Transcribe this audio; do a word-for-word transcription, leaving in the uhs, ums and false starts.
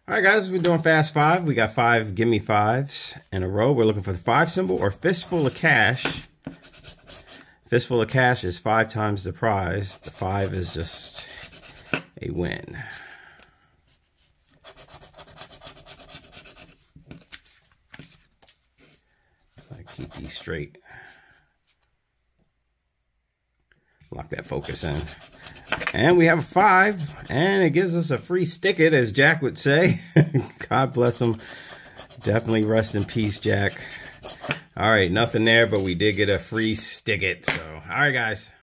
All right, guys, we're doing fast five. We got five gimme fives in a row. We're looking for the five symbol or fistful of cash. Fistful of cash is five times the prize. The five is just a win. I keep these straight. Lock that focus in. And we have a five, and it gives us a free stick it, as Jack would say. God bless him. Definitely rest in peace, Jack. All right, nothing there, but we did get a free stick it. So, all right, guys.